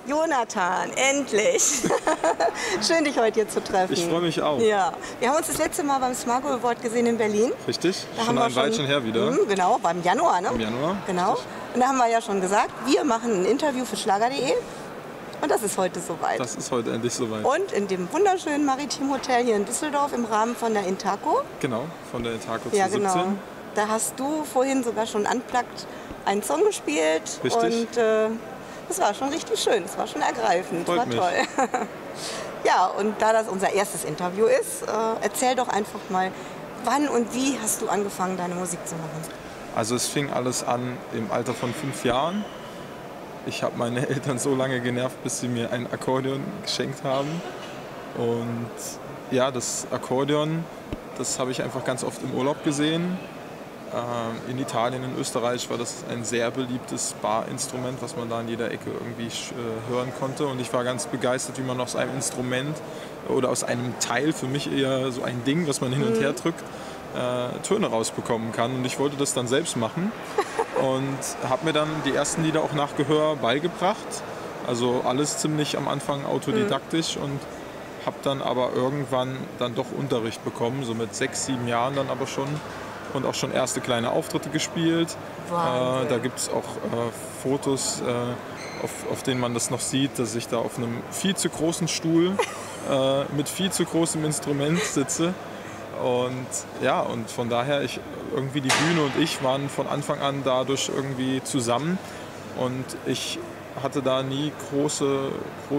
Jonathan, endlich. Schön, dich heute hier zu treffen. Ich freue mich auch. Ja. Wir haben uns das letzte Mal beim Smargo Award gesehen in Berlin. Richtig, da schon ein Weilchen her wieder. Genau, war im Januar, ne? Im Januar. Genau. Richtig. Und da haben wir ja schon gesagt, wir machen ein Interview für Schlager.de. Und das ist heute soweit. Das ist heute endlich soweit. Und in dem wunderschönen Maritim Hotel hier in Düsseldorf im Rahmen von der Intaco. Genau, von der Intaco Ja, 17. genau. Da hast du vorhin sogar schon unplugged einen Song gespielt. Richtig. Und das war schon richtig schön, es war schon ergreifend, Freut war mich. toll. Ja, und da das unser erstes Interview ist, erzähl doch einfach mal, wann und wie hast du angefangen, deine Musik zu machen? Also es fing alles an im Alter von 5 Jahren. Ich habe meine Eltern so lange genervt, bis sie mir ein Akkordeon geschenkt haben. Und ja, das Akkordeon, das habe ich einfach ganz oft im Urlaub gesehen. In Italien, in Österreich war das ein sehr beliebtes Barinstrument, was man da in jeder Ecke irgendwie hören konnte. Und ich war ganz begeistert, wie man aus einem Instrument oder aus einem Teil, für mich eher so ein Ding, was man hin und her drückt, Töne rausbekommen kann. Und ich wollte das dann selbst machen und habe mir dann die ersten Lieder auch nach Gehör beigebracht. Also alles ziemlich am Anfang autodidaktisch und habe dann aber irgendwann dann doch Unterricht bekommen, so mit 6, 7 Jahren dann aber schon. Und auch schon erste kleine Auftritte gespielt. Da gibt es auch Fotos, auf denen man das noch sieht, dass ich da auf einem viel zu großen Stuhl mit viel zu großem Instrument sitze. Und ja, und von daher, irgendwie die Bühne und ich waren von Anfang an dadurch irgendwie zusammen. Und ich hatte da nie große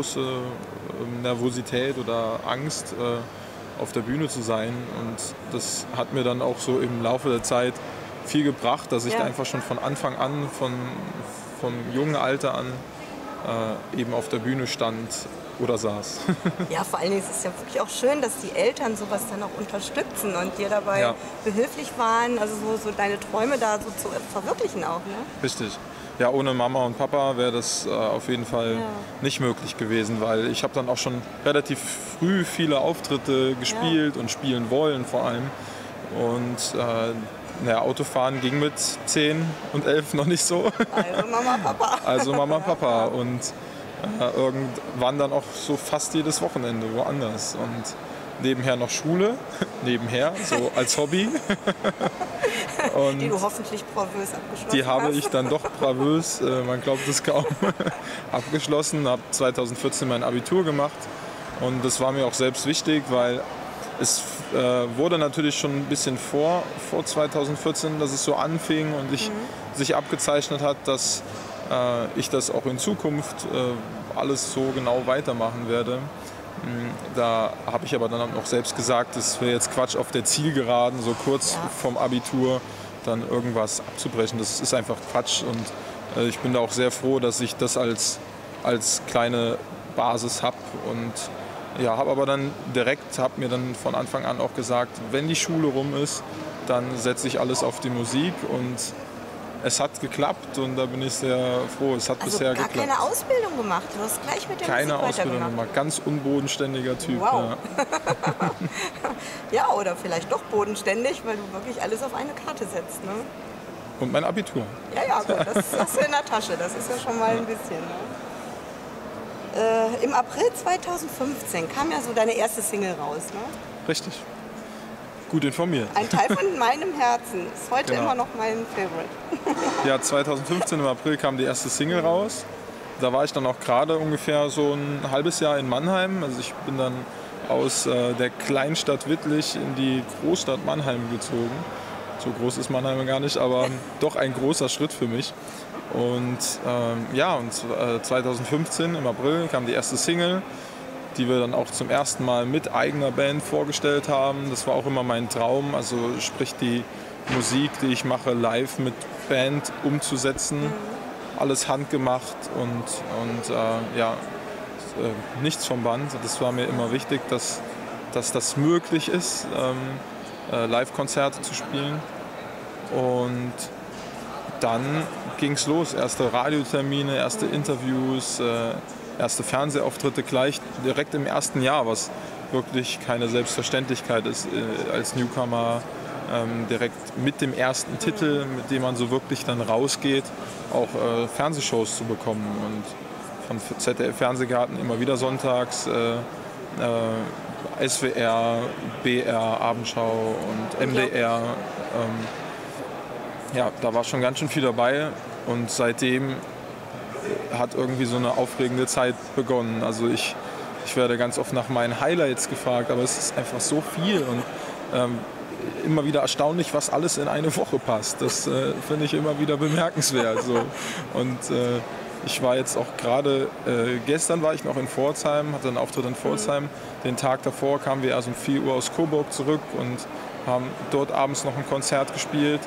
Nervosität oder Angst, auf der Bühne zu sein, und das hat mir dann auch so im Laufe der Zeit viel gebracht, dass ich da einfach schon von Anfang an, vom jungen Alter an eben auf der Bühne stand oder saß. Ja, vor allen Dingen ist es ja wirklich auch schön, dass die Eltern sowas dann auch unterstützen und dir dabei behilflich waren, also so deine Träume da so zu verwirklichen auch, ne? Richtig. Ja, ohne Mama und Papa wäre das auf jeden Fall nicht möglich gewesen, weil ich habe dann auch schon relativ früh viele Auftritte gespielt und spielen wollen vor allem. Und Autofahren ging mit 10 und 11 noch nicht so. Also Mama, Papa. Also Mama, Papa. Und irgendwann dann auch so fast jedes Wochenende woanders. Und nebenher noch Schule, so als Hobby. Und die du hoffentlich bravös abgeschlossen hast. Die habe ich dann doch bravös, man glaubt es kaum, abgeschlossen. Habe 2014 mein Abitur gemacht und das war mir auch selbst wichtig, weil es wurde natürlich schon ein bisschen vor 2014, dass es so anfing und sich abgezeichnet hat, dass ich das auch in Zukunft alles so genau weitermachen werde. Da habe ich aber dann auch selbst gesagt, es wäre jetzt Quatsch, auf der Zielgeraden so kurz vorm Abitur dann irgendwas abzubrechen. Das ist einfach Quatsch, und ich bin da auch sehr froh, dass ich das als kleine Basis habe. Und ja, habe mir dann von Anfang an auch gesagt, wenn die Schule rum ist, dann setze ich alles auf die Musik, und es hat geklappt, und da bin ich sehr froh. Es hat bisher geklappt. Also gar keine Ausbildung gemacht, du hast gleich mit der Keine Musik Ausbildung weitergemacht. gemacht, ganz unbodenständiger Typ. Wow. Ja. Ja, oder vielleicht doch bodenständig, weil du wirklich alles auf eine Karte setzt, ne? Und mein Abitur. Ja, gut, das hast du in der Tasche, das ist ja schon mal ein bisschen, ne? Im April 2015 kam ja so deine erste Single raus, ne? Richtig. Gut informiert. Ein Teil von meinem Herzen. Ist heute immer noch mein Favorite. Ja, 2015 im April kam die erste Single raus. Da war ich dann auch gerade ungefähr so ein halbes Jahr in Mannheim. Also ich bin dann aus der Kleinstadt Wittlich in die Großstadt Mannheim gezogen. So groß ist Mannheim gar nicht, aber doch ein großer Schritt für mich. Und 2015 im April kam die erste Single, die wir dann auch zum ersten Mal mit eigener Band vorgestellt haben. Das war auch immer mein Traum, also sprich die Musik, die ich mache, live mit Band umzusetzen. Alles handgemacht und nichts vom Band. Das war mir immer wichtig, dass das möglich ist, Live-Konzerte zu spielen. Und dann ging es los. Erste Radiotermine, erste Interviews, erste Fernsehauftritte gleich direkt im ersten Jahr, was wirklich keine Selbstverständlichkeit ist, als Newcomer direkt mit dem ersten Titel, mit dem man so wirklich dann rausgeht, auch Fernsehshows zu bekommen. Und von ZDF Fernsehgarten immer wieder sonntags, SWR, BR, Abendschau und MDR. Ja, da war schon ganz schön viel dabei und seitdem hat irgendwie so eine aufregende Zeit begonnen. Also ich werde ganz oft nach meinen Highlights gefragt, aber es ist einfach so viel und immer wieder erstaunlich, was alles in eine Woche passt. Das finde ich immer wieder bemerkenswert. So. Und ich war jetzt auch gerade, gestern war ich noch in Pforzheim, hatte einen Auftritt in Pforzheim. Den Tag davor kamen wir erst um 4 Uhr aus Coburg zurück und haben dort abends noch ein Konzert gespielt.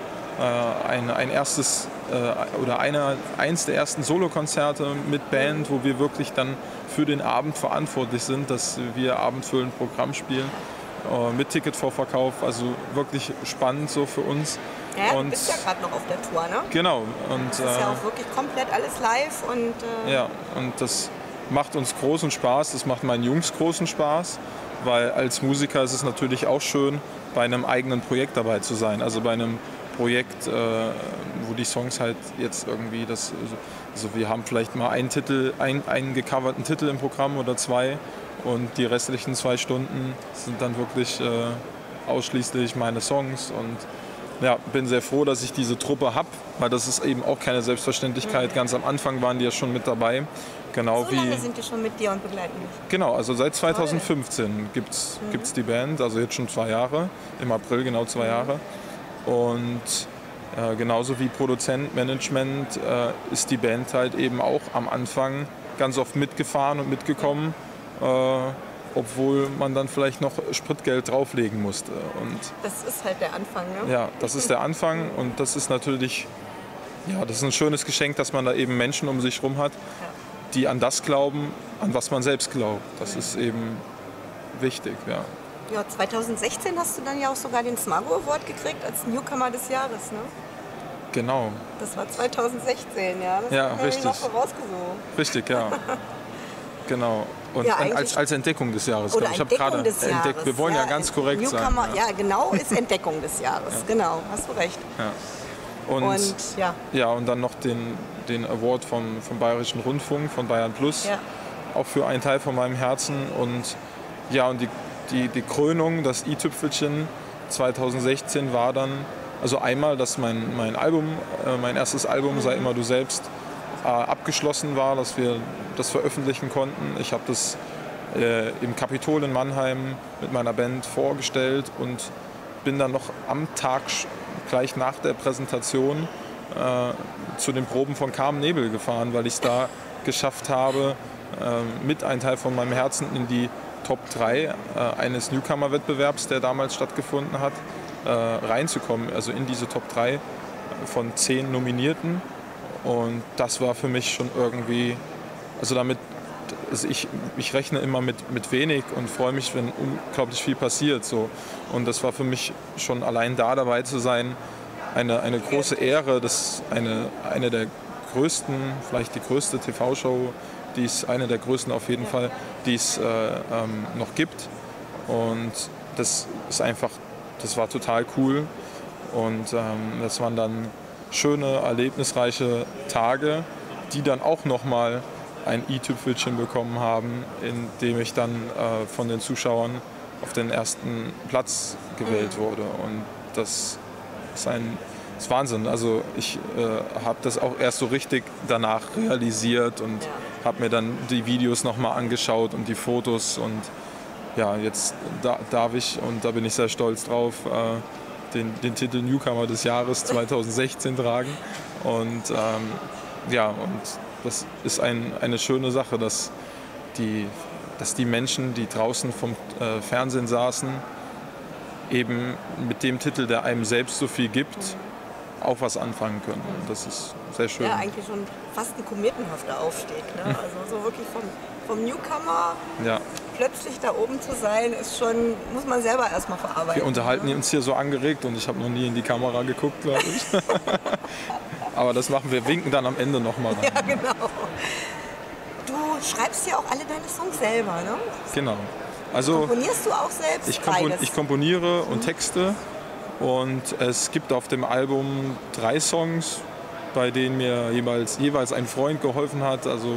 Eins der ersten Solokonzerte mit Band, wo wir wirklich dann für den Abend verantwortlich sind, dass wir abendfüllend Programm spielen. Mit Ticketvorverkauf, also wirklich spannend so für uns. Ja, du bist ja gerade noch auf der Tour, ne? Genau. Und, das ist ja auch wirklich komplett alles live. Ja, und das macht uns großen Spaß, das macht meinen Jungs großen Spaß, weil als Musiker ist es natürlich auch schön, bei einem eigenen Projekt dabei zu sein. Also bei einem Projekt, wo die Songs halt jetzt irgendwie, also wir haben vielleicht mal einen gecoverten Titel im Programm oder 2. Und die restlichen 2 Stunden sind dann wirklich ausschließlich meine Songs. Und ja, bin sehr froh, dass ich diese Truppe habe, weil das ist eben auch keine Selbstverständlichkeit. Ganz am Anfang waren die ja schon mit dabei. Genau so lange sind die schon mit dir und begleiten dich? Genau, also seit 2015 gibt's die Band, also jetzt schon 2 Jahre. Im April genau 2 Jahre. Und genauso wie Produzent, Management ist die Band halt eben auch am Anfang ganz oft mitgefahren und mitgekommen. Obwohl man dann vielleicht noch Spritgeld drauflegen musste. Und das ist halt der Anfang, ne? Ja, das ist der Anfang und das ist natürlich, ja, das ist ein schönes Geschenk, dass man da eben Menschen um sich herum hat, die an das glauben, an was man selbst glaubt. Das ist eben wichtig, ja. Ja, 2016 hast du dann ja auch sogar den Smago Award gekriegt als Newcomer des Jahres, ne? Genau. Das war 2016, ja. Das ja, haben richtig. Wir noch vorausgesucht. Richtig, ja. Genau. Und ja, als Entdeckung des Jahres. Oder ich habe gerade entdeckt. Wir wollen ja ganz korrekt Newcomer, sein. Ja, genau, ist Entdeckung des Jahres. Genau, hast du recht. Ja. Und dann noch den Award vom Bayerischen Rundfunk, von Bayern Plus. Ja. Auch für einen Teil von meinem Herzen. Und ja, und die Krönung, das i-Tüpfelchen 2016 war dann, also einmal, dass mein erstes Album, Sei immer du selbst, abgeschlossen war, dass wir das veröffentlichen konnten. Ich habe das im Kapitol in Mannheim mit meiner Band vorgestellt und bin dann noch am Tag gleich nach der Präsentation zu den Proben von Carmen Nebel gefahren, weil ich es da geschafft habe, mit einem Teil von meinem Herzen in die Top 3 eines Newcomer-Wettbewerbs, der damals stattgefunden hat, reinzukommen, also in diese Top 3 von 10 Nominierten. Und das war für mich schon irgendwie, also damit, also ich rechne immer mit wenig und freue mich, wenn unglaublich viel passiert. So. Und das war für mich schon allein da dabei zu sein, eine große Ehre. Das ist eine der größten, vielleicht die größte TV-Show, die es, eine der größten auf jeden Fall, die es noch gibt. Und das ist einfach, das war total cool. Und das waren dann schöne, erlebnisreiche Tage, die dann auch nochmal ein i-Tüpfelchen bekommen haben, indem ich dann von den Zuschauern auf den ersten Platz gewählt wurde. Und das ist Wahnsinn. Also ich habe das auch erst so richtig danach realisiert und habe mir dann die Videos nochmal angeschaut und die Fotos. Und ja, jetzt darf ich, und da bin ich sehr stolz drauf, den Titel Newcomer des Jahres 2016 tragen. Und und das ist eine schöne Sache, dass die Menschen, die draußen vom Fernsehen saßen, eben mit dem Titel, der einem selbst so viel gibt, auch was anfangen können. Und das ist sehr schön. Ja, eigentlich schon fast ein kometenhafter Aufstieg. Ne? Also so wirklich vom Newcomer plötzlich da oben zu sein, ist schon, muss man selber erstmal verarbeiten. Wir unterhalten uns hier so angeregt und ich habe noch nie in die Kamera geguckt, glaube ich. Aber das machen wir, winken dann am Ende nochmal rein. Ja, genau. Du schreibst ja auch alle deine Songs selber, ne? Genau. Also, komponierst du auch selbst? Ich komponiere und texte. Und es gibt auf dem Album 3 Songs, bei denen mir jeweils ein Freund geholfen hat. Also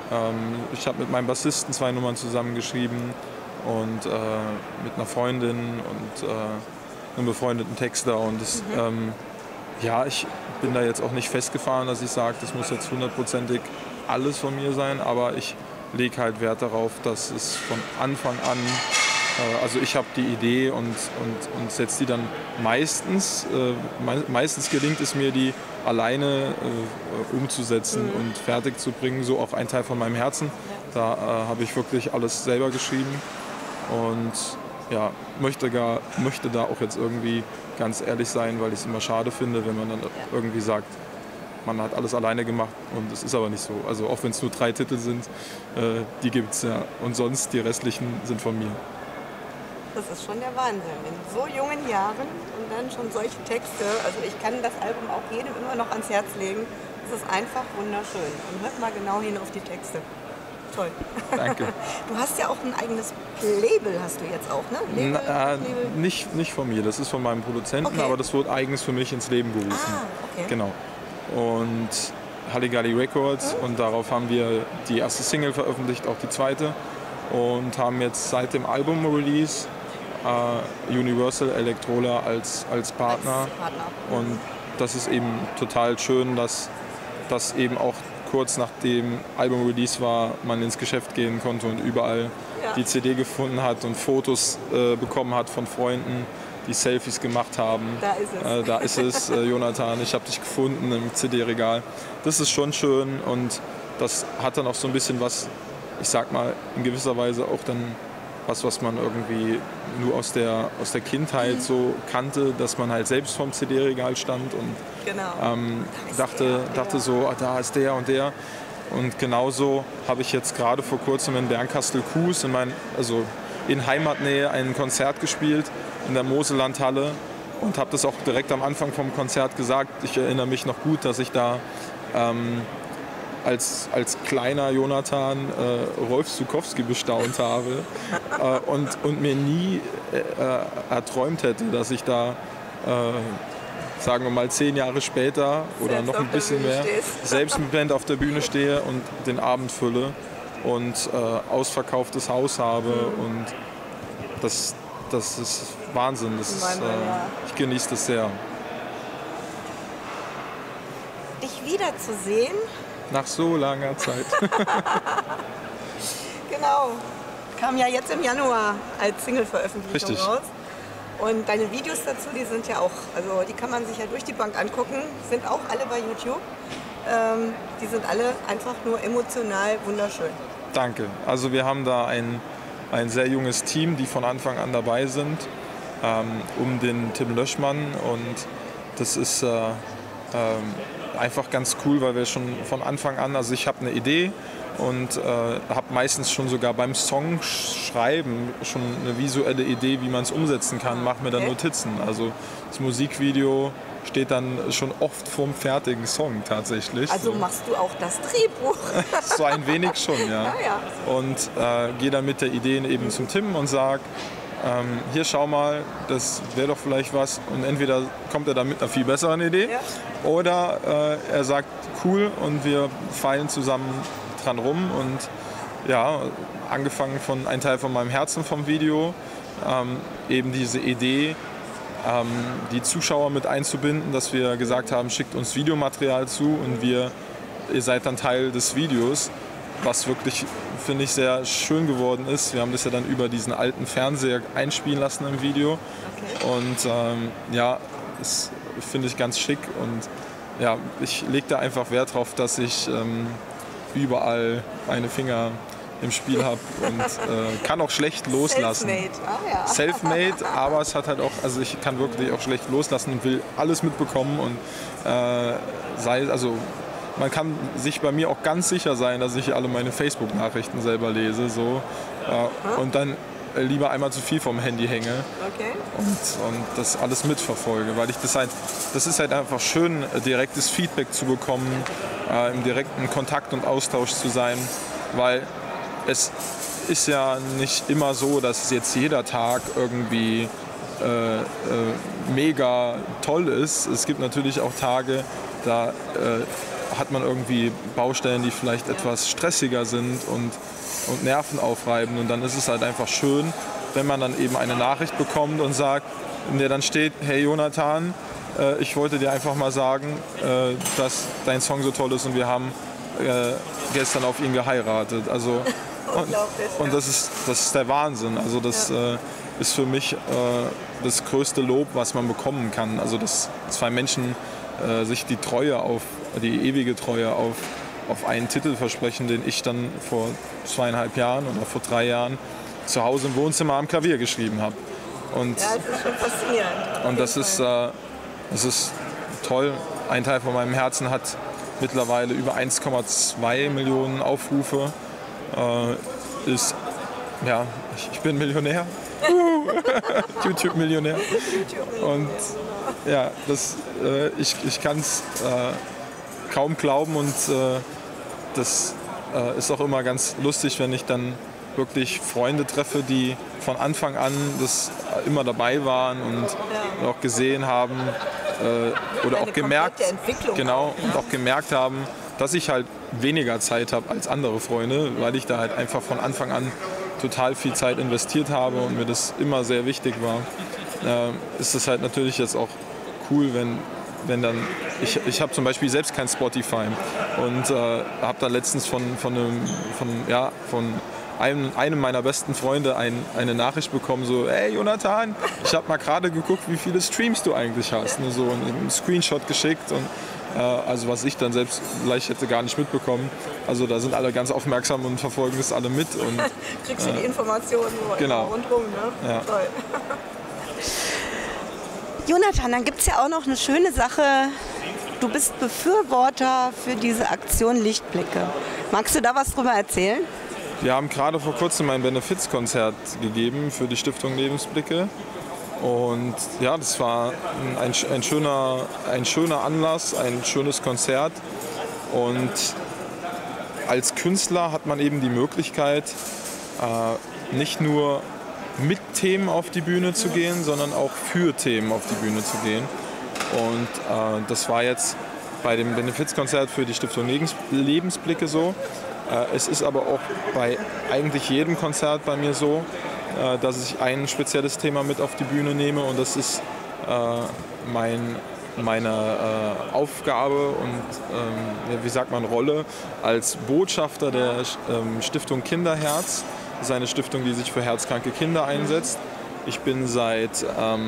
Ich habe mit meinem Bassisten 2 Nummern zusammengeschrieben und mit einer Freundin und einem befreundeten Texter. Und das, ja, ich bin da jetzt auch nicht festgefahren, dass ich sage, das muss jetzt 100%ig alles von mir sein, aber ich lege halt Wert darauf, dass es von Anfang an, also ich habe die Idee und setze die dann meistens gelingt es mir, die alleine umzusetzen und fertig zu bringen, so auch ein Teil von meinem Herzen. Da habe ich wirklich alles selber geschrieben und ja, möchte da auch jetzt irgendwie ganz ehrlich sein, weil ich es immer schade finde, wenn man dann irgendwie sagt, man hat alles alleine gemacht und es ist aber nicht so. Also auch wenn es nur 3 Titel sind, die gibt es ja. Und sonst die restlichen sind von mir. Das ist schon der Wahnsinn. In so jungen Jahren und dann schon solche Texte. Also ich kann das Album auch jedem immer noch ans Herz legen. Es ist einfach wunderschön. Und hört mal genau hin auf die Texte. Toll. Danke. Du hast ja auch ein eigenes Label, hast du jetzt auch, ne? Label? Nicht von mir, das ist von meinem Produzenten, aber das wurde eigens für mich ins Leben gerufen. Ah, okay. Genau. Und Halligalli Records und darauf haben wir die erste Single veröffentlicht, auch die zweite und haben jetzt seit dem Album-Release Universal Electrola als Partner. Und das ist eben total schön, dass das eben auch kurz nach dem Album-Release war, man ins Geschäft gehen konnte und überall die CD gefunden hat und Fotos bekommen hat von Freunden, die Selfies gemacht haben. Da ist es. Jonathan, ich habe dich gefunden im CD-Regal. Das ist schon schön und das hat dann auch so ein bisschen was, ich sag mal, in gewisser Weise auch dann was man irgendwie nur aus der Kindheit so kannte, dass man halt selbst vorm CD-Regal stand und dachte so, da ist der und der. Und genauso habe ich jetzt gerade vor kurzem in Bernkastel-Kues, in Heimatnähe, ein Konzert gespielt in der Moselandhalle und habe das auch direkt am Anfang vom Konzert gesagt. Ich erinnere mich noch gut, dass ich da als kleiner Jonathan Rolf Zukowski bestaunt habe und mir nie erträumt hätte, dass ich da, sagen wir mal 10 Jahre später oder noch ein bisschen mehr, selbst mit Band auf der Bühne stehe und den Abend fülle und ausverkauftes Haus habe und das ist Wahnsinn. Ich genieße das sehr. Dich wiederzusehen. Nach so langer Zeit. Genau. Kam ja jetzt im Januar als Single-Veröffentlichung raus. Und deine Videos dazu, die sind ja auch, also die kann man sich ja durch die Bank angucken, sind auch alle bei YouTube. Die sind alle einfach nur emotional wunderschön. Danke. Also wir haben da ein sehr junges Team, die von Anfang an dabei sind, um den Tim Löschmann. Und das ist einfach ganz cool, weil wir schon von Anfang an, also ich habe eine Idee und habe meistens schon sogar beim Songschreiben schon eine visuelle Idee, wie man es umsetzen kann, mache mir dann Notizen. Also das Musikvideo steht dann schon oft vorm fertigen Song tatsächlich. Also machst du auch das Drehbuch? So ein wenig schon, ja. Und gehe dann mit der Idee eben zum Tim und sage, hier schau mal, das wäre doch vielleicht was. Und entweder kommt er dann mit einer viel besseren Idee oder er sagt, cool, und wir feilen zusammen dran rum. Und ja, angefangen von ein Teil von meinem Herzen vom Video, eben diese Idee, die Zuschauer mit einzubinden, dass wir gesagt haben, schickt uns Videomaterial zu und ihr seid dann Teil des Videos, was wirklich, finde ich, sehr schön geworden ist. Wir haben das ja dann über diesen alten Fernseher einspielen lassen im Video und ja, das finde ich ganz schick und ja, ich lege da einfach Wert drauf, dass ich überall meine Finger im Spiel habe und kann auch schlecht loslassen. Selfmade, Selfmade, aber es hat halt auch, also ich kann wirklich auch schlecht loslassen und will alles mitbekommen und man kann sich bei mir auch ganz sicher sein, dass ich alle meine Facebook-Nachrichten selber lese so, und dann lieber einmal zu viel vom Handy hänge und das alles mitverfolge, weil das ist halt einfach schön, direktes Feedback zu bekommen, im direkten Kontakt und Austausch zu sein, weil es ist ja nicht immer so, dass jetzt jeder Tag irgendwie mega toll ist. Es gibt natürlich auch Tage, da hat man irgendwie Baustellen, die vielleicht etwas stressiger sind und nervenaufreibend. Und dann ist es halt einfach schön, wenn man dann eben eine Nachricht bekommt und sagt, in der dann steht, hey Jonathan, ich wollte dir einfach mal sagen, dass dein Song so toll ist und wir haben gestern auf ihn geheiratet. Also, und das ist der Wahnsinn. Also das ist für mich das größte Lob, was man bekommen kann. Also dass zwei Menschen sich die ewige Treue auf einen Titel versprechen, den ich dann vor 2,5 Jahren oder vor 3 Jahren zu Hause im Wohnzimmer am Klavier geschrieben habe. Und, ja, das ist schon faszinierend. Und das ist toll. Ein Teil von meinem Herzen hat mittlerweile über 1,2 Millionen Aufrufe. Ich bin Millionär. YouTube-Millionär. Und ja, ich kann es kaum glauben und das ist auch immer ganz lustig, wenn ich dann wirklich Freunde treffe, die von Anfang an das immer dabei waren und auch gesehen haben oder auch gemerkt, und auch gemerkt haben, dass ich halt weniger Zeit habe als andere Freunde, weil ich da halt einfach von Anfang an total viel Zeit investiert habe und mir das immer sehr wichtig war. Ist es halt natürlich jetzt auch cool, wenn dann, ich habe zum Beispiel selbst kein Spotify und habe da letztens von einem meiner besten Freunde eine Nachricht bekommen, so, hey Jonathan, ich habe mal gerade geguckt, wie viele Streams du eigentlich hast. Ne, so einen Screenshot geschickt und also was ich dann selbst vielleicht hätte gar nicht mitbekommen. Also da sind alle ganz aufmerksam und verfolgen das alle mit. Und, kriegst du die Informationen rundherum, ne? Ja. Toll. Jonathan, dann gibt es ja auch noch eine schöne Sache. Du bist Befürworter für diese Aktion Lichtblicke. Magst du da was drüber erzählen? Wir haben gerade vor kurzem ein Benefizkonzert gegeben für die Stiftung Lebensblicke. Und ja, das war ein schöner Anlass, ein schönes Konzert. Und als Künstler hat man eben die Möglichkeit, nicht nur mit Themen auf die Bühne zu gehen, sondern auch für Themen auf die Bühne zu gehen. Und das war jetzt bei dem Benefizkonzert für die Stiftung Lebensblicke so. Es ist aber auch bei eigentlich jedem Konzert bei mir so, dass ich ein spezielles Thema mit auf die Bühne nehme und das ist meine Aufgabe und Rolle als Botschafter der Stiftung Kinderherz. Das ist eine Stiftung, die sich für herzkranke Kinder einsetzt. Ich bin seit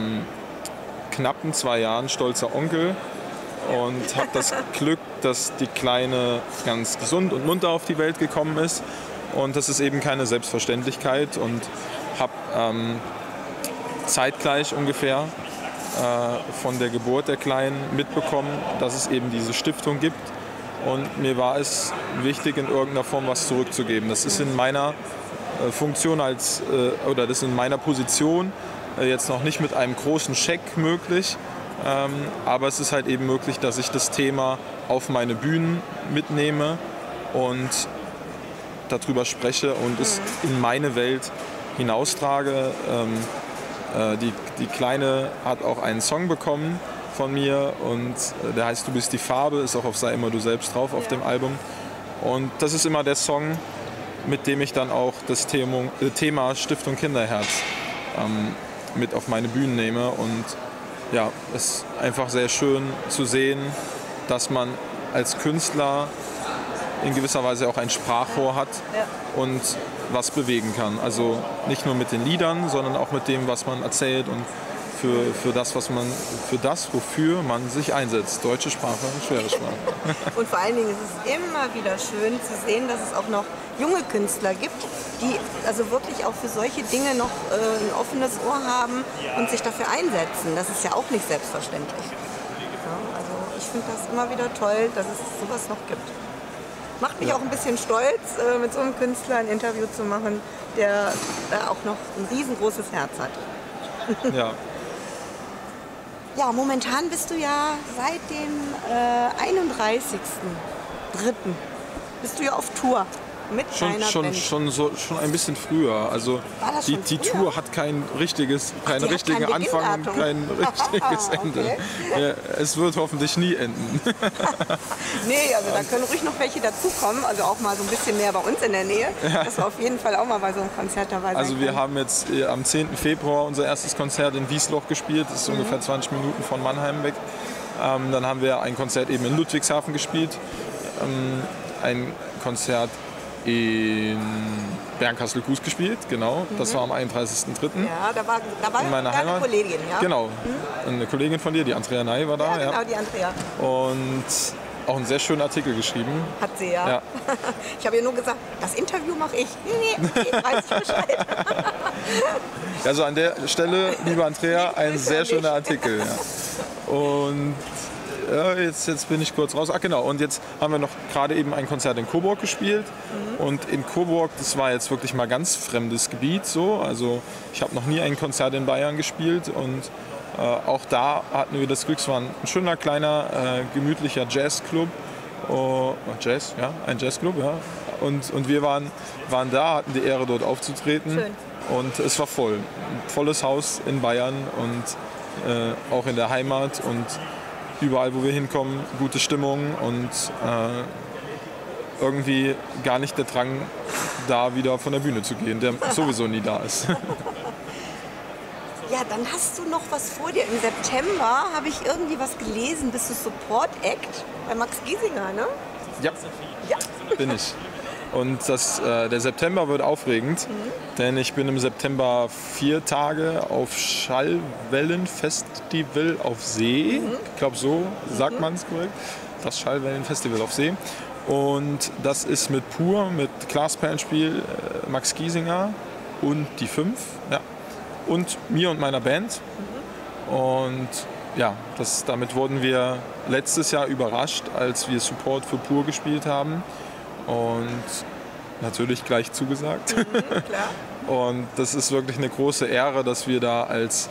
knappen 2 Jahren stolzer Onkel und habe das Glück, dass die Kleine ganz gesund und munter auf die Welt gekommen ist. Und das ist eben keine Selbstverständlichkeit und habe zeitgleich ungefähr von der Geburt der Kleinen mitbekommen, dass es eben diese Stiftung gibt. Und mir war es wichtig, in irgendeiner Form was zurückzugeben. Das ist in meiner Funktion das ist in meiner Position jetzt noch nicht mit einem großen Scheck möglich. Aber es ist halt eben möglich, dass ich das Thema auf meine Bühnen mitnehme und darüber spreche und es in meine Welt hinaustrage. Die Kleine hat auch einen Song bekommen von mir und der heißt Du bist die Farbe, ist auch auf Sei immer du selbst drauf auf dem Album. Und das ist immer der Song, mit dem ich dann auch das Thema Stiftung Kinderherz mit auf meine Bühnen nehme. Und ja, es ist einfach sehr schön zu sehen, dass man als Künstler in gewisser Weise auch ein Sprachrohr hat und was bewegen kann. Also nicht nur mit den Liedern, sondern auch mit dem, was man erzählt und für das, wofür man sich einsetzt. Deutsche Sprache und schwere Sprache. Und vor allen Dingen ist es immer wieder schön zu sehen, dass es auch noch junge Künstler gibt, die also wirklich auch für solche Dinge noch ein offenes Ohr haben und sich dafür einsetzen. Das ist ja auch nicht selbstverständlich. Ja, also ich finde das immer wieder toll, dass es sowas noch gibt. Macht mich auch ein bisschen stolz, mit so einem Künstler ein Interview zu machen, der auch noch ein riesengroßes Herz hat. Ja. Ja, momentan bist du ja seit dem 31.03. bist du ja auf Tour. mit deiner Band? Schon ein bisschen früher. Also die Tour hat keinen richtigen Anfang und kein richtiges Ende. Ja, es wird hoffentlich nie enden. Nee, also da können ruhig noch welche dazukommen, also auch mal so ein bisschen mehr bei uns in der Nähe, dass wir auf jeden Fall auch mal bei so einem Konzert dabei sein Also wir haben jetzt am 10. Februar unser erstes Konzert in Wiesloch gespielt, das ist ungefähr 20 Minuten von Mannheim weg. Dann haben wir ein Konzert eben in Ludwigshafen gespielt, ein Konzert in Bernkastel-Kues gespielt, genau. Das war am 31.03. Ja, da war in meiner Heimat. Eine Kollegin, ja? Genau, eine Kollegin von dir, die Andrea Ney war da. Ja, genau, die Andrea. Und auch einen sehr schönen Artikel geschrieben. Hat sie, ja. Ich habe ihr nur gesagt, das Interview mache ich. Nee, weiß ich Bescheid. Also an der Stelle, liebe Andrea, ein sehr schöner Artikel. Ja. Und jetzt bin ich kurz raus. Ach genau, und jetzt haben wir noch gerade eben ein Konzert in Coburg gespielt. Und in Coburg, das war jetzt wirklich mal ganz fremdes Gebiet. So. Also ich habe noch nie ein Konzert in Bayern gespielt. Und auch da hatten wir das Glück, es war ein schöner, kleiner, gemütlicher Jazzclub. Ein Jazzclub, ja. Und wir waren da, hatten die Ehre, dort aufzutreten. Schön. Und es war voll. Ein volles Haus in Bayern und auch in der Heimat. Und überall, wo wir hinkommen, gute Stimmung und irgendwie gar nicht der Drang, da wieder von der Bühne zu gehen, der sowieso nie da ist. Ja, dann hast du noch was vor dir. Im September habe ich irgendwie was gelesen. Bist du Support Act bei Max Giesinger, ne? Ja, bin ich. Und der September wird aufregend, denn ich bin im September 4 Tage auf Schallwellenfestival auf See. Ich glaube, so sagt man es korrekt. Das Schallwellenfestival auf See. Und das ist mit Pur, mit Klaas Perlenspiel, Max Giesinger und die 5. Ja. Und mir und meiner Band. Und ja, damit wurden wir letztes Jahr überrascht, als wir Support für Pur gespielt haben. Und natürlich gleich zugesagt. Klar. Und das ist wirklich eine große Ehre, dass wir da als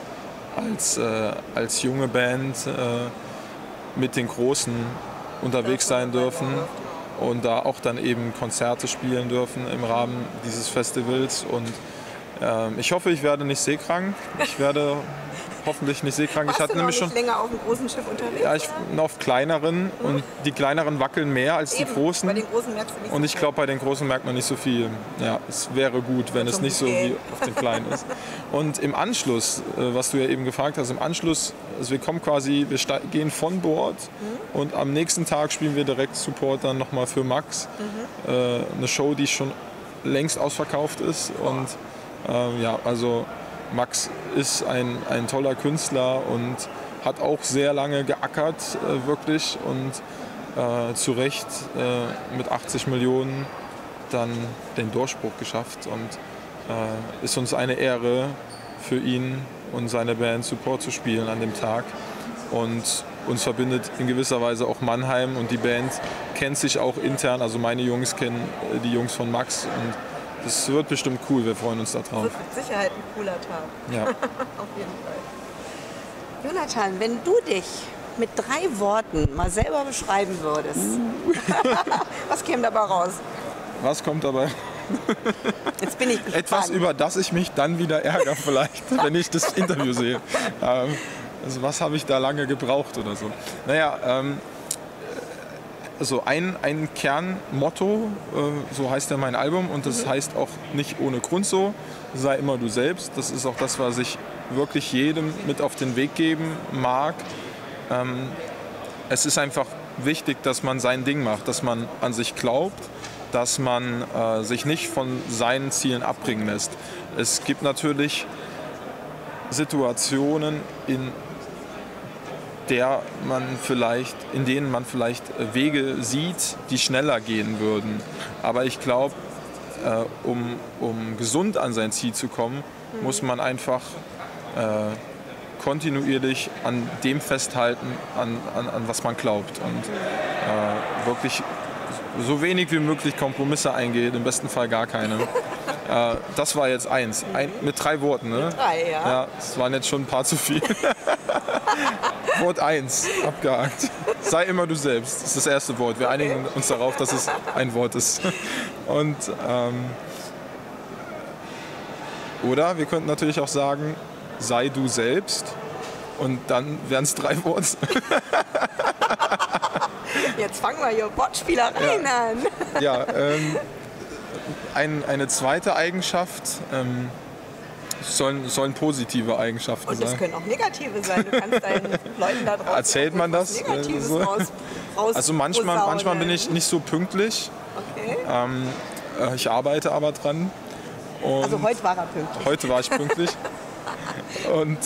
junge Band mit den Großen unterwegs sein dürfen und da auch dann eben Konzerte spielen dürfen im Rahmen dieses Festivals. Und ich hoffe, ich werde nicht seekrank. Ich werde hoffentlich nicht seekrank. Warst du noch nicht länger auf dem großen Schiff unterwegs? Ja, ich bin auf kleineren und die kleineren wackeln mehr als die großen. Bei den großen merkst du nicht und ich so viel. glaube, bei den großen merkt man nicht so viel. Ja, es wäre gut, wenn es nicht so wie auf den kleinen ist. Und im Anschluss, was du ja eben gefragt hast, im Anschluss, also wir kommen quasi, gehen von Bord und am nächsten Tag spielen wir direkt Support dann nochmal für Max. Eine Show, die schon längst ausverkauft ist. Und ja, also Max ist ein toller Künstler und hat auch sehr lange geackert, wirklich, und zu Recht mit 80 Millionen dann den Durchbruch geschafft. Und ist uns eine Ehre für ihn und seine Band Support zu spielen an dem Tag. Und uns verbindet in gewisser Weise auch Mannheim und die Band kennt sich auch intern. Also meine Jungs kennen die Jungs von Max und das wird bestimmt cool, wir freuen uns da drauf. Das wird mit Sicherheit ein cooler Tag. Ja. Auf jeden Fall. Jonathan, wenn du dich mit 3 Worten mal selber beschreiben würdest, was käme dabei raus? Was kommt dabei? Jetzt bin ich gespannt. Etwas, über das ich mich dann wieder ärgere vielleicht, wenn ich das Interview sehe. Also was habe ich da lange gebraucht oder so. Naja, also ein Kernmotto, so heißt ja mein Album, und das heißt auch nicht ohne Grund so, sei immer du selbst. Das ist auch das, was ich wirklich jedem mit auf den Weg geben mag. Es ist einfach wichtig, dass man sein Ding macht, dass man an sich glaubt, dass man sich nicht von seinen Zielen abbringen lässt. Es gibt natürlich Situationen, in denen man vielleicht Wege sieht, die schneller gehen würden. Aber ich glaube, um gesund an sein Ziel zu kommen, muss man einfach kontinuierlich an dem festhalten, an was man glaubt. Und wirklich so wenig wie möglich Kompromisse eingehen, im besten Fall gar keine. Das war jetzt eins. Mit 3 Worten, ne? Mit 3, ja. Ja, das waren jetzt schon ein paar zu viel. Wort 1, abgehakt. Sei immer du selbst. Das ist das erste Wort. Wir einigen uns darauf, dass es ein Wort ist. Und, oder wir könnten natürlich auch sagen, sei du selbst und dann wären es 3 Worte. Jetzt fangen wir hier Wortspielereien an. Ja, eine zweite Eigenschaft sollen positive Eigenschaften sein. Und das können auch negative sein. Du kannst deinen Leuten da draußen erzählt man das? Negatives So? raus Also manchmal bin ich nicht so pünktlich. Okay. Ich arbeite aber dran. Und Also heute war er pünktlich. Heute war ich pünktlich. Und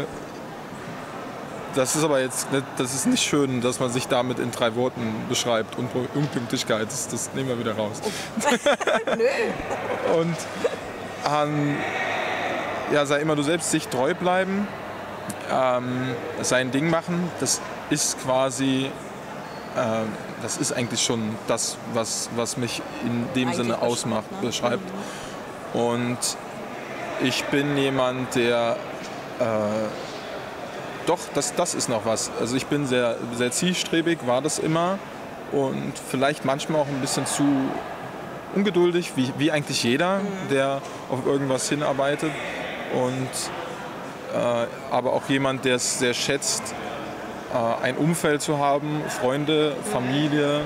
das ist aber jetzt das ist nicht schön, dass man sich damit in 3 Worten beschreibt. Unpünktlichkeit, das nehmen wir wieder raus. Nö. Und ja, sei immer du selbst, sich treu bleiben, sein Ding machen. Das ist quasi, das ist eigentlich schon das, was mich in dem Eigentlich Sinne ausmacht, ne? beschreibt. Und ich bin jemand, der doch, das ist noch was. Also ich bin sehr, sehr zielstrebig, war das immer. Und vielleicht manchmal auch ein bisschen zu ungeduldig, wie eigentlich jeder, der auf irgendwas hinarbeitet. Und aber auch jemand, der es sehr schätzt, ein Umfeld zu haben, Freunde, Familie,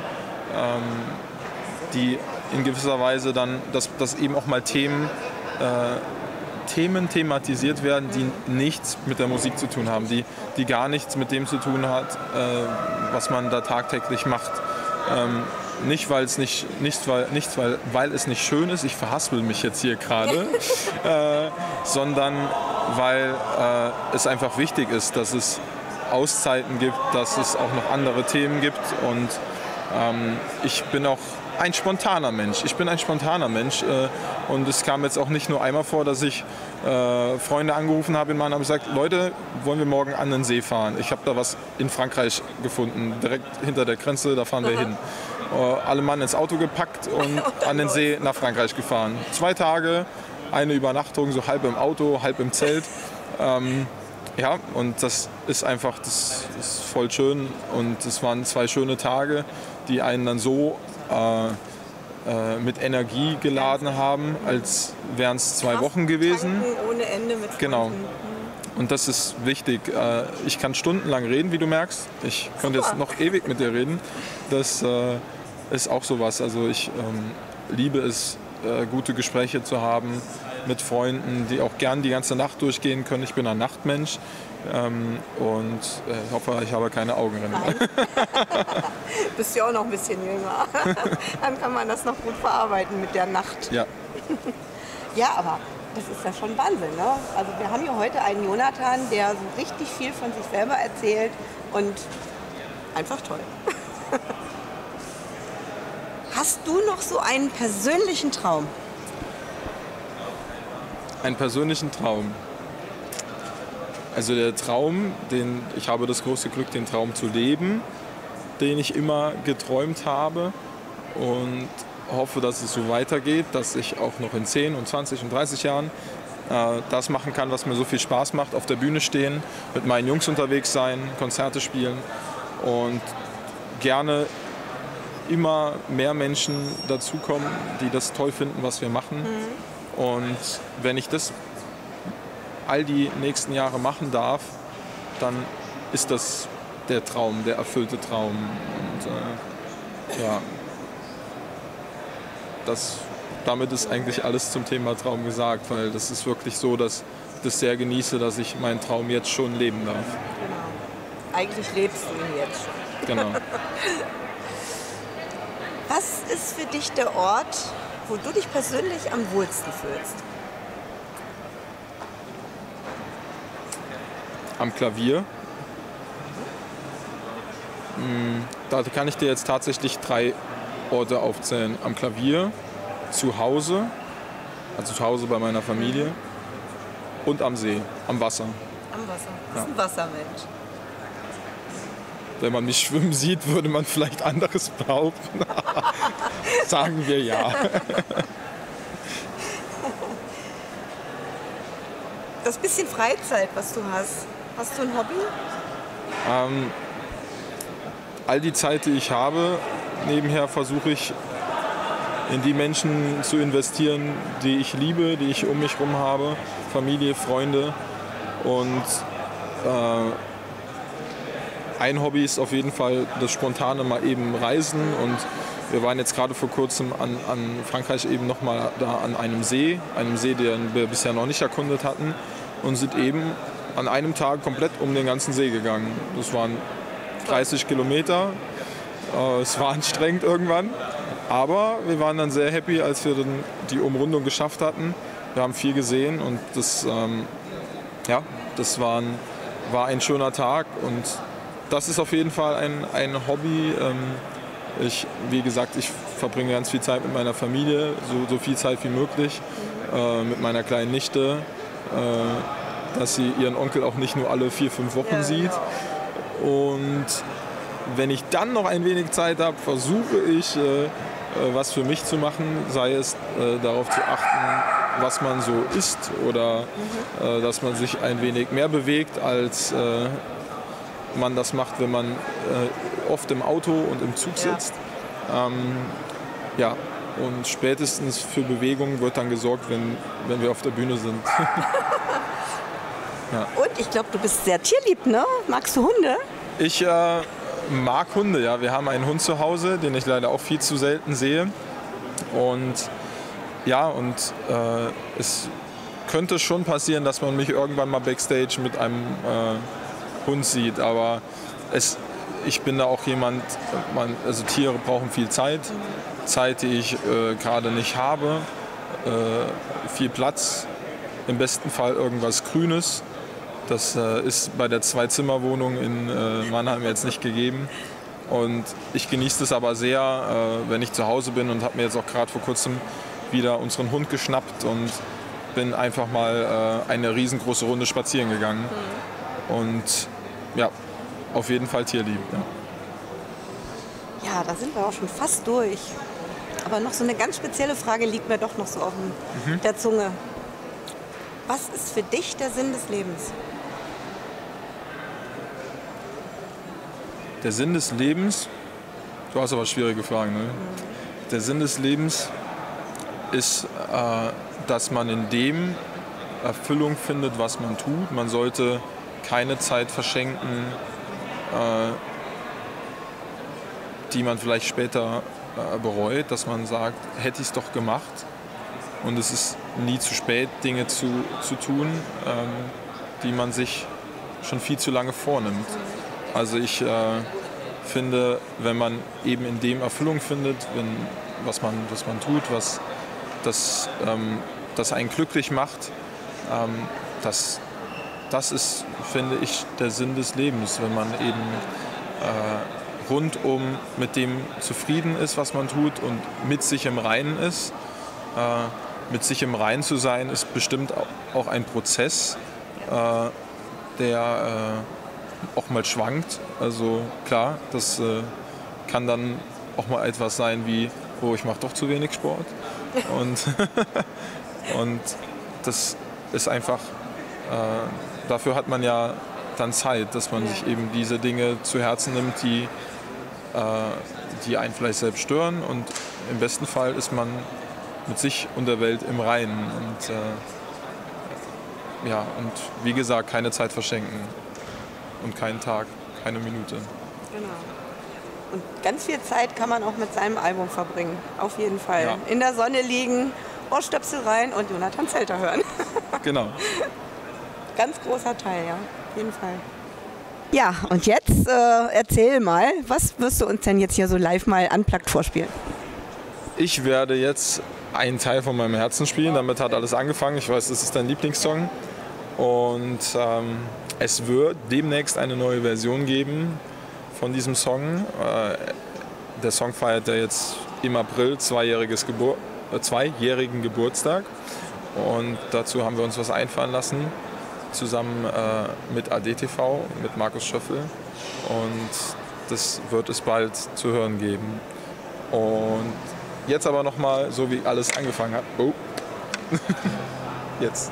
die in gewisser Weise dann, dass eben auch mal Themen thematisiert werden, die nichts mit der Musik zu tun haben, die gar nichts mit dem zu tun hat, was man da tagtäglich macht. Nicht, weil es nicht schön ist, ich verhaspel mich jetzt hier gerade, sondern weil es einfach wichtig ist, dass es Auszeiten gibt, dass es auch noch andere Themen gibt und ich bin auch ein spontaner Mensch. Und es kam jetzt auch nicht nur einmal vor, dass ich Freunde angerufen habe in Mannheim und gesagt, Leute, wollen wir morgen an den See fahren? Ich habe da was in Frankreich gefunden, direkt hinter der Grenze, da fahren wir hin. Alle Mann ins Auto gepackt und an den See nach Frankreich gefahren. 2 Tage, eine Übernachtung, so halb im Auto, halb im Zelt. Ja, und das ist einfach, das ist voll schön und es waren 2 schöne Tage, die einen dann so mit Energie geladen haben, als wären es 2 Wochen gewesen. Ohne Ende mit Freunden. Genau. Und das ist wichtig. Ich kann stundenlang reden, wie du merkst. Ich könnte jetzt noch ewig mit dir reden. Das ist auch sowas. Also ich liebe es, gute Gespräche zu haben mit Freunden, die auch gern die ganze Nacht durchgehen können. Ich bin ein Nachtmensch und ich hoffe, ich habe keine Augenrinne. Bist ja auch noch ein bisschen jünger. Dann kann man das noch gut verarbeiten mit der Nacht. Ja. Ja, aber das ist ja schon Wahnsinn, ne? Also wir haben hier heute einen Jonathan, der so richtig viel von sich selber erzählt und einfach toll. Hast du noch so einen persönlichen Traum? Einen persönlichen Traum. Also der Traum, ich habe das große Glück, den Traum zu leben, den ich immer geträumt habe und hoffe, dass es so weitergeht, dass ich auch noch in 10 und 20 und 30 Jahren das machen kann, was mir so viel Spaß macht, auf der Bühne stehen, mit meinen Jungs unterwegs sein, Konzerte spielen und gerne immer mehr Menschen dazukommen, die das toll finden, was wir machen. Und wenn ich das all die nächsten Jahre machen darf, dann ist das der Traum, der erfüllte Traum. Und ja, damit ist eigentlich alles zum Thema Traum gesagt, weil das ist wirklich so, dass ich das sehr genieße, dass ich meinen Traum jetzt schon leben darf. Genau. Eigentlich lebst du ihn jetzt schon. Genau. Was ist für dich der Ort, wo du dich persönlich am wohlsten fühlst? Am Klavier. Da kann ich dir jetzt tatsächlich 3 Orte aufzählen. Am Klavier, zu Hause, also zu Hause bei meiner Familie und am See, am Wasser. Am Wasser. Du bist ein Wassermensch. Wenn man mich schwimmen sieht, würde man vielleicht anderes behaupten. Sagen wir ja. Das bisschen Freizeit, was du hast du ein Hobby? All die Zeit, die ich habe, nebenher versuche ich in die Menschen zu investieren, die ich liebe, die ich um mich herum habe, Familie, Freunde. Und ein Hobby ist auf jeden Fall das spontane mal eben Reisen. Und wir waren jetzt gerade vor kurzem an Frankreich eben nochmal da an einem See, den wir bisher noch nicht erkundet hatten, und sind eben an einem Tag komplett um den ganzen See gegangen. Das waren 30 Kilometer. Es war anstrengend irgendwann, aber wir waren dann sehr happy, als wir dann die Umrundung geschafft hatten. Wir haben viel gesehen und das war ein schöner Tag, und das ist auf jeden Fall ein Hobby. Wie gesagt, ich verbringe ganz viel Zeit mit meiner Familie, so viel Zeit wie möglich, mit meiner kleinen Nichte, dass sie ihren Onkel auch nicht nur alle 4-5 Wochen sieht. Und wenn ich dann noch ein wenig Zeit habe, versuche ich, was für mich zu machen, sei es darauf zu achten, was man so isst, oder dass man sich ein wenig mehr bewegt, als man das macht, wenn man oft im Auto und im Zug sitzt. Und spätestens für Bewegung wird dann gesorgt, wenn wir auf der Bühne sind. Ja. Und ich glaube, du bist sehr tierlieb, ne? Magst du Hunde? Ich mag Hunde, ja. Wir haben einen Hund zu Hause, den ich leider auch viel zu selten sehe. Und es könnte schon passieren, dass man mich irgendwann mal backstage mit einem Hund sieht. Aber ich bin da auch jemand, also Tiere brauchen viel Zeit. Zeit, die ich gerade nicht habe. Viel Platz. Im besten Fall irgendwas Grünes. Das ist bei der Zwei-Zimmer-Wohnung in Mannheim jetzt nicht gegeben. Und ich genieße es aber sehr, wenn ich zu Hause bin, und habe mir jetzt auch gerade vor kurzem wieder unseren Hund geschnappt und bin einfach mal eine riesengroße Runde spazieren gegangen. Und ja, auf jeden Fall tierlieb. Ja, da sind wir auch schon fast durch. Aber noch so eine ganz spezielle Frage liegt mir doch noch so auf der Zunge. Was ist für dich der Sinn des Lebens? Der Sinn des Lebens, du hast aber schwierige Fragen, ne? Der Sinn des Lebens ist, dass man in dem Erfüllung findet, was man tut. Man sollte keine Zeit verschenken, die man vielleicht später bereut, dass man sagt, hätte ich es doch gemacht. Und es ist nie zu spät, Dinge zu tun, die man sich schon viel zu lange vornimmt. Also ich finde, wenn man eben in dem Erfüllung findet, was man tut, was das einen glücklich macht, das ist, finde ich, der Sinn des Lebens, wenn man eben rundum mit dem zufrieden ist, was man tut, und mit sich im Reinen ist. Mit sich im Reinen zu sein, ist bestimmt auch ein Prozess, der auch mal schwankt. Also klar, das kann dann auch mal etwas sein wie, oh, ich mache doch zu wenig Sport. Und das ist einfach, dafür hat man ja dann Zeit, dass man sich eben diese Dinge zu Herzen nimmt, die einen vielleicht selbst stören. Und im besten Fall ist man mit sich und der Welt im Reinen. Und wie gesagt, keine Zeit verschenken. Und keinen Tag, keine Minute. Genau. Und ganz viel Zeit kann man auch mit seinem Album verbringen. Auf jeden Fall. Ja. In der Sonne liegen, Ohrstöpsel rein und Jonathan Zelter hören. Genau. Ganz großer Teil, ja. Auf jeden Fall. Ja, und jetzt erzähl mal, was wirst du uns denn jetzt hier so live mal unplugged vorspielen? Ich werde jetzt einen Teil von meinem Herzen spielen. Damit hat alles angefangen. Ich weiß, das ist dein Lieblingssong. Und es wird demnächst eine neue Version geben von diesem Song. Der Song feiert ja jetzt im April zweijährigen Geburtstag. Und dazu haben wir uns was einfallen lassen, zusammen mit ADTV, mit Markus Schöffel. Und das wird es bald zu hören geben. Und jetzt aber nochmal, so wie alles angefangen hat. Oh. Jetzt.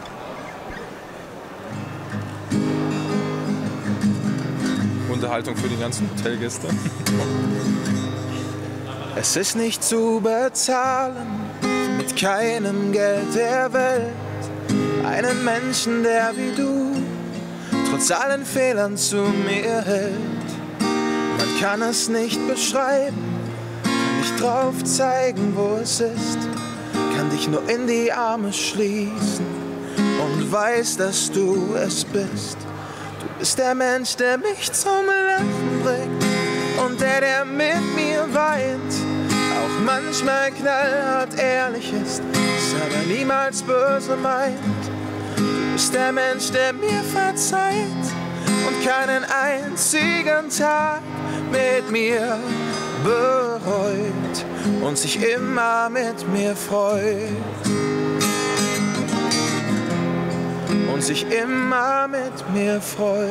Unterhaltung für die ganzen Hotelgäste. Es ist nicht zu bezahlen, mit keinem Geld der Welt, einen Menschen, der wie du trotz allen Fehlern zu mir hält. Man kann es nicht beschreiben, kann nicht drauf zeigen, wo es ist, kann dich nur in die Arme schließen und weiß, dass du es bist. Du bist der Mensch, der mich zum Lachen bringt und der mit mir weint, auch manchmal knallhart ehrlich ist, es aber niemals böse meint. Du bist der Mensch, der mir verzeiht und keinen einzigen Tag mit mir bereut und sich immer mit mir freut. Und sich immer mit mir freut.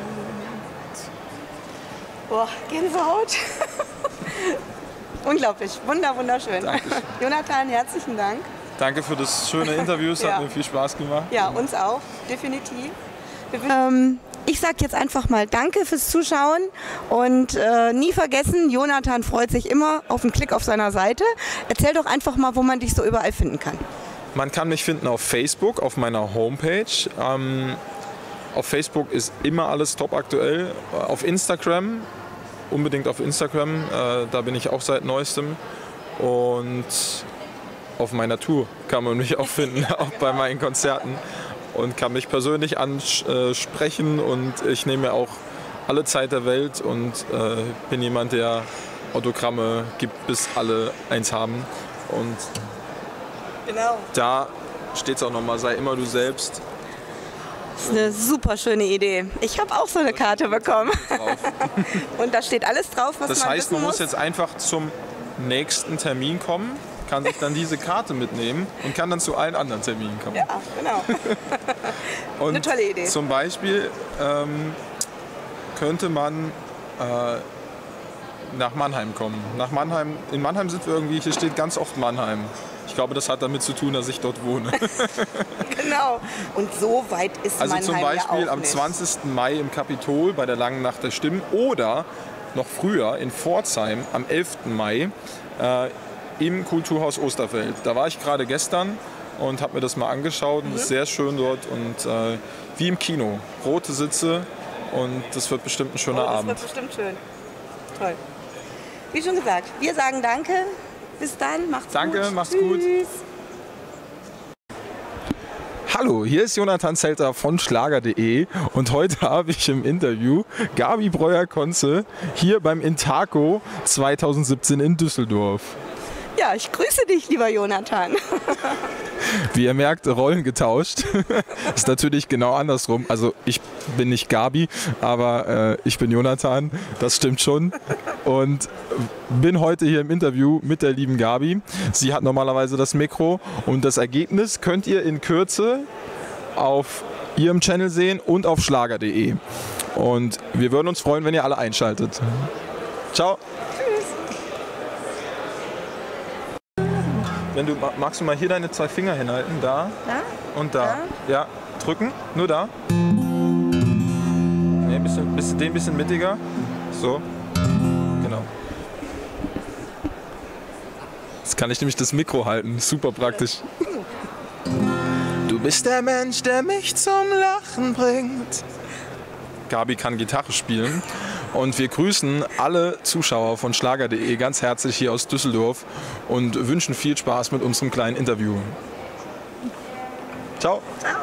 Boah, Gänsehaut. Unglaublich, wunderschön. Dankeschön. Jonathan, herzlichen Dank. Danke für das schöne Interview, es hat mir viel Spaß gemacht. Ja, uns auch, definitiv. Ich sage jetzt einfach mal Danke fürs Zuschauen und nie vergessen, Jonathan freut sich immer auf einen Klick auf seiner Seite. Erzähl doch einfach mal, wo man dich so überall finden kann. Man kann mich finden auf Facebook, auf meiner Homepage. Auf Facebook ist immer alles top aktuell. Auf Instagram, unbedingt auf Instagram, da bin ich auch seit neuestem. Und auf meiner Tour kann man mich auch finden, auch bei meinen Konzerten. Und kann mich persönlich ansprechen und ich nehme mir auch alle Zeit der Welt und bin jemand, der Autogramme gibt, bis alle eins haben. Und genau. Da steht es auch nochmal, sei immer du selbst. Das ist eine super schöne Idee. Ich habe auch so eine Karte bekommen. Und da steht alles drauf, was man wissen muss. Das heißt, man muss jetzt einfach zum nächsten Termin kommen, kann sich dann diese Karte mitnehmen und kann dann zu allen anderen Terminen kommen. Ja, genau. Und eine tolle Idee. Zum Beispiel könnte man nach Mannheim kommen. In Mannheim sind wir irgendwie, hier steht ganz oft Mannheim. Ich glaube, das hat damit zu tun, dass ich dort wohne. Genau. Und so weit ist Mannheim ja auch nicht. Also zum Beispiel am 20. Mai im Kapitol bei der Langen Nacht der Stimmen oder noch früher in Pforzheim am 11. Mai im Kulturhaus Osterfeld. Da war ich gerade gestern und habe mir das mal angeschaut. Und es ist sehr schön dort und wie im Kino. Rote Sitze und das wird bestimmt ein schöner Abend. Das wird bestimmt schön. Toll. Wie schon gesagt, wir sagen Danke. Bis dann, macht's gut. Danke, macht's gut. Hallo, hier ist Jonathan Zelter von Schlager.de und heute habe ich im Interview Gabi Breuer-Konze hier beim Intaco 2017 in Düsseldorf. Ja, ich grüße dich, lieber Jonathan. Wie ihr merkt, Rollen getauscht. Ist natürlich genau andersrum. Also ich bin nicht Gabi, aber ich bin Jonathan. Das stimmt schon. Und bin heute hier im Interview mit der lieben Gabi. Sie hat normalerweise das Mikro und das Ergebnis könnt ihr in Kürze auf ihrem Channel sehen und auf Schlager.de. Und wir würden uns freuen, wenn ihr alle einschaltet. Ciao. Wenn du magst du mal hier deine zwei Finger hinhalten, da und da. Ja, drücken, nur da. Nee, ein bisschen mittiger. So, genau. Jetzt kann ich nämlich das Mikro halten, super praktisch. Du bist der Mensch, der mich zum Lachen bringt. Gabi kann Gitarre spielen. Und wir grüßen alle Zuschauer von Schlager.de ganz herzlich hier aus Düsseldorf und wünschen viel Spaß mit unserem kleinen Interview. Ciao. Ciao.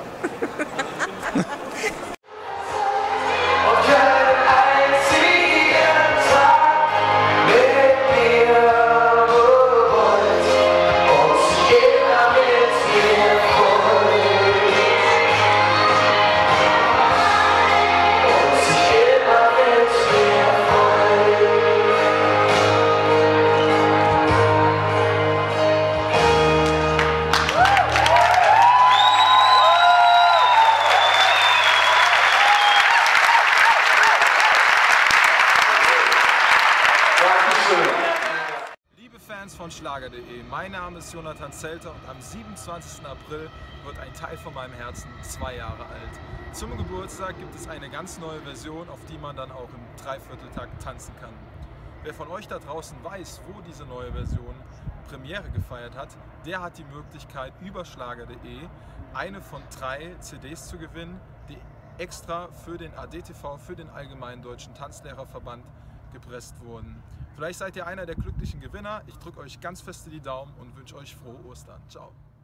Von Schlager.de. Mein Name ist Jonathan Zelter und am 27. April wird ein Teil von meinem Herzen 2 Jahre alt. Zum Geburtstag gibt es eine ganz neue Version, auf die man dann auch im Dreivierteltakt tanzen kann. Wer von euch da draußen weiß, wo diese neue Version Premiere gefeiert hat, der hat die Möglichkeit, über schlager.de eine von 3 CDs zu gewinnen, die extra für den ADTV, für den Allgemeinen Deutschen Tanzlehrerverband gepresst wurden. Vielleicht seid ihr einer der glücklichen Gewinner. Ich drücke euch ganz fest die Daumen und wünsche euch frohe Ostern. Ciao.